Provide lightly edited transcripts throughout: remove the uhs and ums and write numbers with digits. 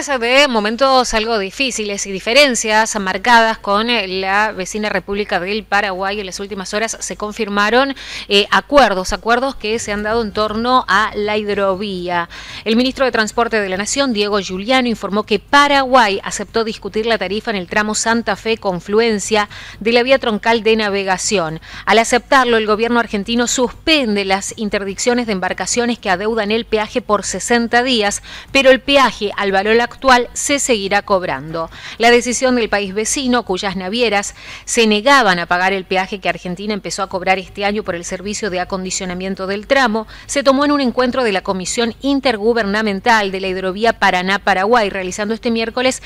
de momentos algo difíciles y diferencias marcadas con la vecina República del Paraguay. En las últimas horas se confirmaron acuerdos que se han dado en torno a la hidrovía. El ministro de Transporte de la Nación, Diego Giuliano, informó que Paraguay aceptó discutir la tarifa en el tramo Santa Fe-Confluencia de la vía troncal de navegación. Al aceptarlo, el gobierno argentino suspende las interdicciones de embarcaciones que adeudan el peaje por 60 días, pero el peaje al valor actual se seguirá cobrando. La decisión del país vecino, cuyas navieras se negaban a pagar el peaje que Argentina empezó a cobrar este año por el servicio de acondicionamiento del tramo, se tomó en un encuentro de la Comisión Intergubernamental de la Hidrovía Paraná-Paraguay, realizado este miércoles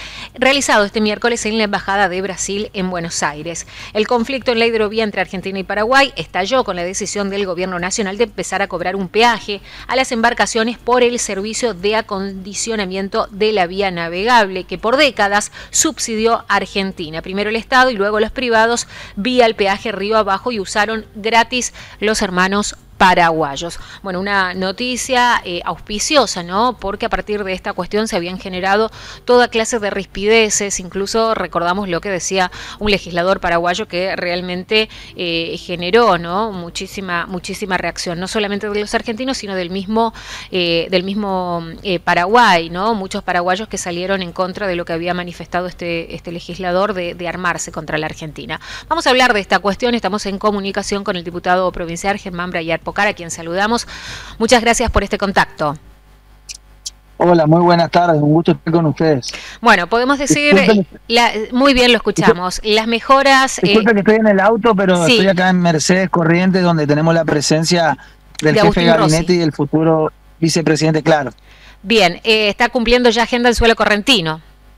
en la Embajada de Brasil en Buenos Aires. El conflicto en la hidrovía entre Argentina y Paraguay estalló con la decisión del gobierno nacional de empezar a cobrar un peaje a las embarcaciones por el servicio de acondicionamiento de la vía navegable, que por décadas subsidió Argentina. Primero el Estado y luego los privados vía el peaje río abajo y usaron gratis los hermanos paraguayos. Bueno, una noticia auspiciosa, ¿no? Porque a partir de esta cuestión se habían generado toda clase de rispideces, incluso recordamos lo que decía un legislador paraguayo que realmente generó, ¿no? muchísima reacción, no solamente de los argentinos, sino del mismo Paraguay, ¿no? Muchos paraguayos que salieron en contra de lo que había manifestado este legislador de armarse contra la Argentina. Vamos a hablar de esta cuestión, estamos en comunicación con el diputado provincial Germán Brayar Pocar, a quien saludamos. Muchas gracias por este contacto. Hola, muy buenas tardes, un gusto estar con ustedes. Bueno, podemos decir, muy bien lo escuchamos, las mejoras... Disculpe que estoy en el auto, pero sí, estoy acá en Mercedes Corrientes, donde tenemos la presencia del jefe de gabinete Rossi y del futuro vicepresidente, claro. Bien, está cumpliendo ya agenda el suelo correntino.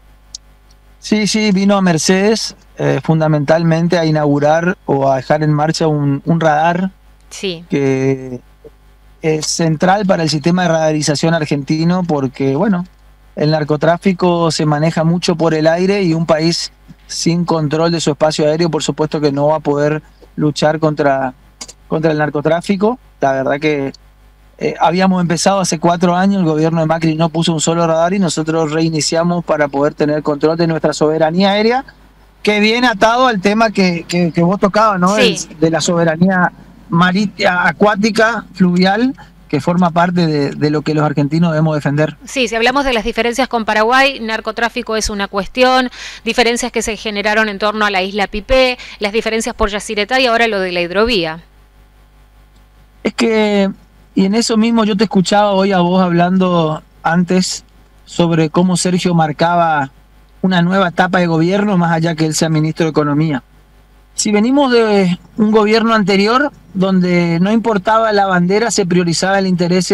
Sí, vino a Mercedes fundamentalmente a inaugurar o a dejar en marcha un radar. Sí. Que es central para el sistema de radarización argentino porque, bueno, el narcotráfico se maneja mucho por el aire y un país sin control de su espacio aéreo, por supuesto que no va a poder luchar contra el narcotráfico. La verdad que habíamos empezado hace 4 años, el gobierno de Macri no puso un solo radar y nosotros reiniciamos para poder tener control de nuestra soberanía aérea, que viene atado al tema que vos tocabas, ¿no? Sí. De la soberanía marítima, acuática, fluvial, que forma parte de lo que los argentinos debemos defender. Sí, si hablamos de las diferencias con Paraguay, narcotráfico es una cuestión, diferencias que se generaron en torno a la isla Pipé, las diferencias por Yacyretá y ahora lo de la hidrovía. Es que, y en eso mismo yo te escuchaba hoy a vos hablando antes sobre cómo Sergio marcaba una nueva etapa de gobierno, más allá que él sea ministro de Economía. Si venimos de un gobierno anterior donde no importaba la bandera, se priorizaba el interés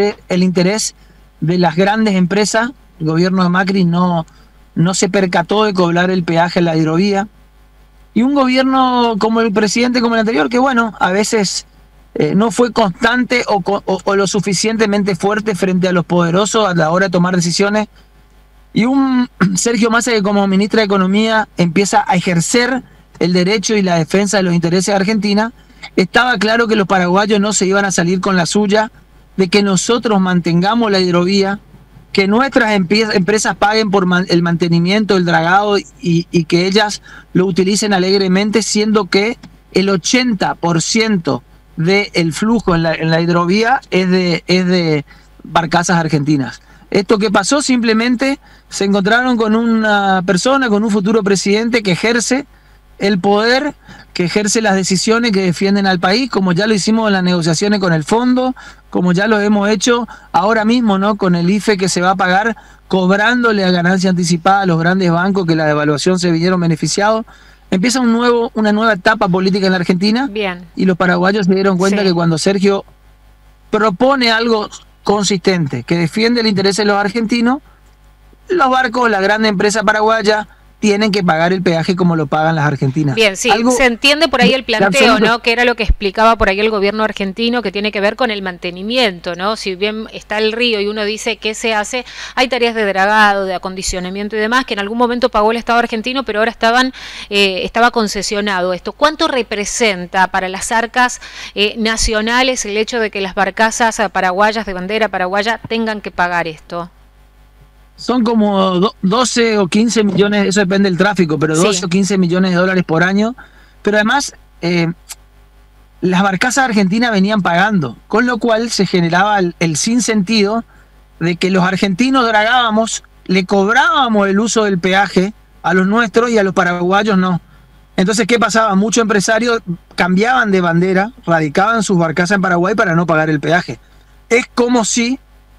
de las grandes empresas, el gobierno de Macri no se percató de cobrar el peaje a la hidrovía. Y un gobierno como el presidente, como el anterior, que bueno, a veces no fue constante o lo suficientemente fuerte frente a los poderosos a la hora de tomar decisiones. Y un Sergio Massa que como ministra de Economía empieza a ejercer el derecho y la defensa de los intereses de Argentina. Estaba claro que los paraguayos no se iban a salir con la suya, de que nosotros mantengamos la hidrovía, que nuestras empresas paguen por el mantenimiento, el dragado y que ellas lo utilicen alegremente, siendo que el 80% del flujo en la hidrovía es de barcazas argentinas. Esto que pasó, simplemente se encontraron con una persona, con un futuro presidente que ejerce el poder, que ejerce las decisiones que defienden al país, como ya lo hicimos en las negociaciones con el fondo, como ya lo hemos hecho ahora mismo, ¿no? Con el IFE que se va a pagar, cobrándole a ganancia anticipada a los grandes bancos que la devaluación se vinieron beneficiados. Empieza una nueva etapa política en la Argentina. Bien. Y los paraguayos se dieron cuenta que cuando Sergio propone algo consistente, que defiende el interés de los argentinos, los barcos, la gran empresa paraguaya, tienen que pagar el peaje como lo pagan las argentinas. Bien, sí, se entiende por ahí el planteo, ¿no? Que era lo que explicaba por ahí el gobierno argentino, que tiene que ver con el mantenimiento, ¿no? Si bien está el río y uno dice qué se hace, hay tareas de dragado, de acondicionamiento y demás, que en algún momento pagó el Estado argentino, pero ahora estaba concesionado esto. ¿Cuánto representa para las arcas nacionales el hecho de que las barcazas paraguayas de bandera paraguaya tengan que pagar esto? Son como 12 o 15 millones, eso depende del tráfico, pero 12 Sí. o 15 millones de dólares por año. Pero además, las barcazas argentinas venían pagando, con lo cual se generaba el sinsentido de que los argentinos dragábamos, le cobrábamos el uso del peaje a los nuestros y a los paraguayos no. Entonces, ¿qué pasaba? Muchos empresarios cambiaban de bandera, radicaban sus barcazas en Paraguay para no pagar el peaje. Es como si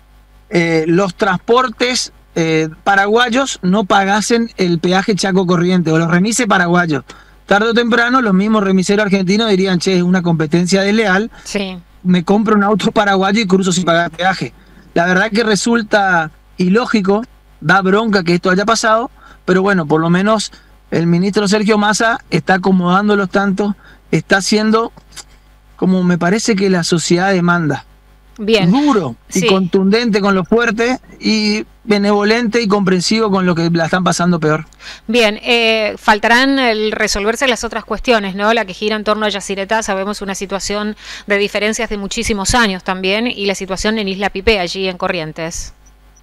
los transportes paraguayos no pagasen el peaje Chaco Corriente o los remises paraguayos. Tarde o temprano, los mismos remiseros argentinos dirían, che, es una competencia desleal, Sí. me compro un auto paraguayo y cruzo sin pagar peaje. La verdad que resulta ilógico, da bronca que esto haya pasado, pero bueno, por lo menos el ministro Sergio Massa está acomodando los tantos, está haciendo como me parece que la sociedad demanda. Bien. Duro y Sí. contundente con lo fuerte y benevolente y comprensivo con lo que la están pasando peor. Bien, faltarán el resolverse las otras cuestiones, ¿no? La que gira en torno a Yacyretá, sabemos una situación de diferencias de muchísimos años también, y la situación en Isla Pipé, allí en Corrientes.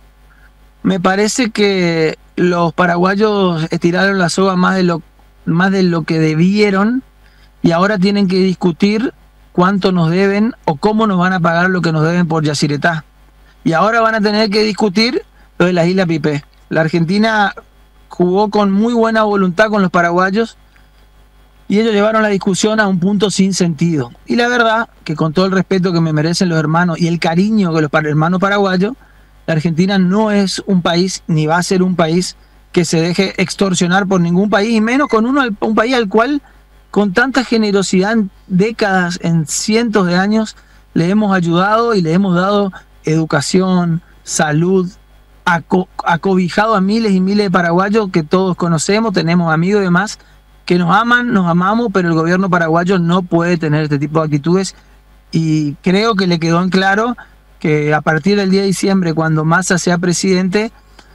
Me parece que los paraguayos estiraron la soga más de lo que debieron y ahora tienen que discutir cuánto nos deben o cómo nos van a pagar lo que nos deben por Yacyretá. Y ahora van a tener que discutir lo de las Islas Pipé. La Argentina jugó con muy buena voluntad con los paraguayos y ellos llevaron la discusión a un punto sin sentido. Y la verdad que con todo el respeto que me merecen los hermanos y el cariño que los hermanos paraguayos, la Argentina no es un país ni va a ser un país que se deje extorsionar por ningún país, y menos con un país al cual con tanta generosidad en décadas, en cientos de años, le hemos ayudado y le hemos dado educación, salud, acobijado a miles y miles de paraguayos que todos conocemos, tenemos amigos y demás, que nos aman, nos amamos, pero el gobierno paraguayo no puede tener este tipo de actitudes y creo que le quedó en claro que a partir del 10 de diciembre, cuando Massa sea presidente,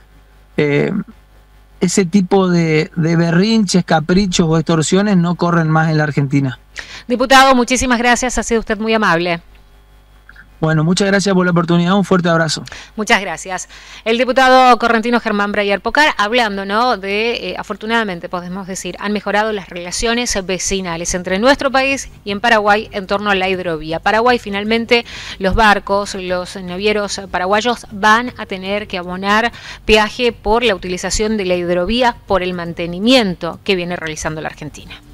ese tipo de berrinches, caprichos o extorsiones no corren más en la Argentina. Diputado, muchísimas gracias, ha sido usted muy amable. Bueno, muchas gracias por la oportunidad, un fuerte abrazo. Muchas gracias. El diputado correntino Germán Breyer Pocar, hablando, ¿no?, de, afortunadamente podemos decir, han mejorado las relaciones vecinales entre nuestro país y en Paraguay en torno a la hidrovía. Paraguay, finalmente, los barcos, los navieros paraguayos van a tener que abonar peaje por la utilización de la hidrovía, por el mantenimiento que viene realizando la Argentina.